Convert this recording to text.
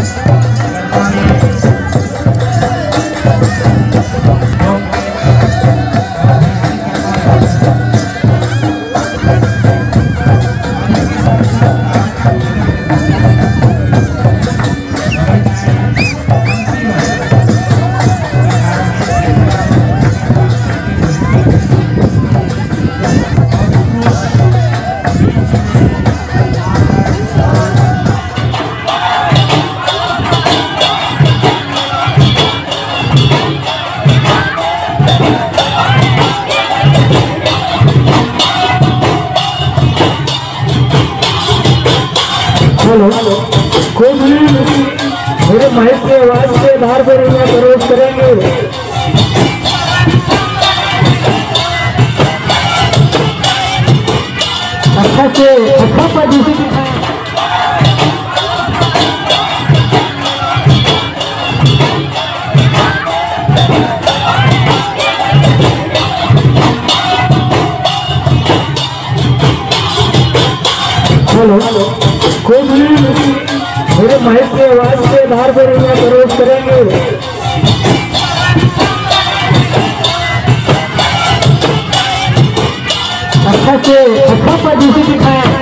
Hello, कोई भी मेरे माइक की आवाज के आधार पर यहाँ प्रवेश करेंगे। अच्छा से अच्छा पोजीशन हेलो, कोई भी मेरे माइक की आवाज के आधार पर यहाँ प्रवेश करेंगे। अच्छा से अच्छा पोजीशन दिखाएं।